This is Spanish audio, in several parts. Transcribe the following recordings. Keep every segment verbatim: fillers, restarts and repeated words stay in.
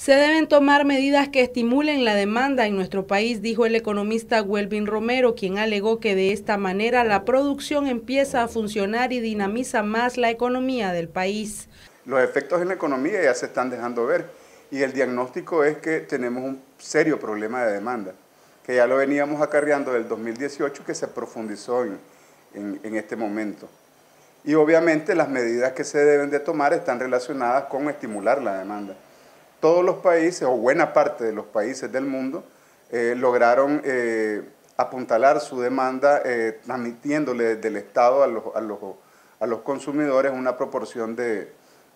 Se deben tomar medidas que estimulen la demanda en nuestro país, dijo el economista Welvin Romero, quien alegó que de esta manera la producción empieza a funcionar y dinamiza más la economía del país. Los efectos en la economía ya se están dejando ver y el diagnóstico es que tenemos un serio problema de demanda, que ya lo veníamos acarreando del dos mil dieciocho, que se profundizó en, en, en este momento. Y obviamente las medidas que se deben de tomar están relacionadas con estimular la demanda. Todos los países, o buena parte de los países del mundo, eh, lograron eh, apuntalar su demanda eh, transmitiéndole desde el Estado a los, a los, a los consumidores una proporción de,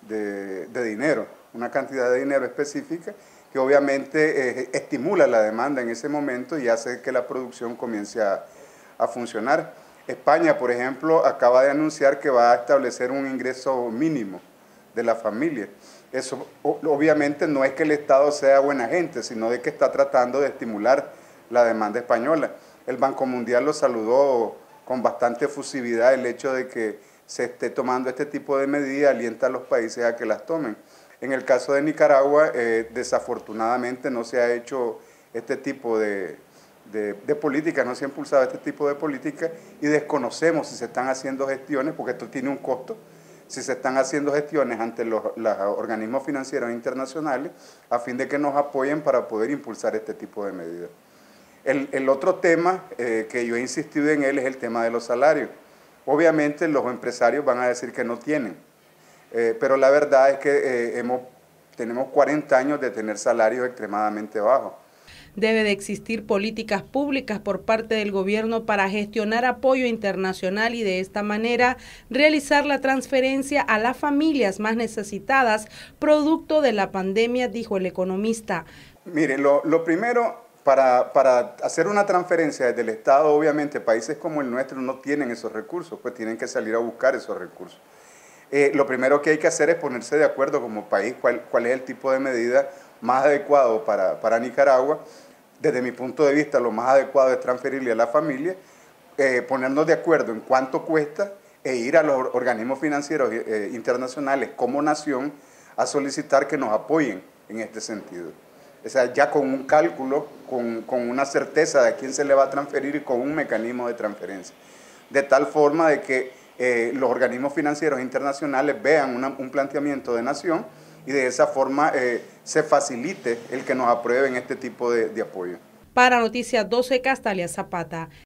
de, de dinero, una cantidad de dinero específica que obviamente eh, estimula la demanda en ese momento y hace que la producción comience a, a funcionar. España, por ejemplo, acaba de anunciar que va a establecer un ingreso mínimo de la familia. Eso obviamente no es que el Estado sea buena gente, sino de que está tratando de estimular la demanda española. El Banco Mundial lo saludó con bastante efusividad el hecho de que se esté tomando este tipo de medidas, alienta a los países a que las tomen. En el caso de Nicaragua, eh, desafortunadamente no se ha hecho este tipo de, de, de política, no se ha impulsado este tipo de política y desconocemos si se están haciendo gestiones, porque esto tiene un costo, si se están haciendo gestiones ante los, los organismos financieros internacionales a fin de que nos apoyen para poder impulsar este tipo de medidas. El, el otro tema eh, que yo he insistido en él es el tema de los salarios. Obviamente los empresarios van a decir que no tienen, eh, pero la verdad es que eh, hemos, tenemos cuarenta años de tener salarios extremadamente bajos. Debe de existir políticas públicas por parte del gobierno para gestionar apoyo internacional y de esta manera realizar la transferencia a las familias más necesitadas producto de la pandemia, dijo el economista. Mire, lo, lo primero, para, para hacer una transferencia desde el Estado, obviamente países como el nuestro no tienen esos recursos, pues tienen que salir a buscar esos recursos. Eh, lo primero que hay que hacer es ponerse de acuerdo como país cuál, cuál es el tipo de medida más adecuado para, para Nicaragua. Desde mi punto de vista, lo más adecuado es transferirle a la familia, eh, ponernos de acuerdo en cuánto cuesta e ir a los organismos financieros eh, internacionales como nación a solicitar que nos apoyen en este sentido. O sea, ya con un cálculo, con, con una certeza de a quién se le va a transferir y con un mecanismo de transferencia. De tal forma de que eh, los organismos financieros internacionales vean una, un planteamiento de nación y de esa forma eh, se facilite el que nos aprueben este tipo de, de apoyo. Para Noticias doce, Castalia Zapata.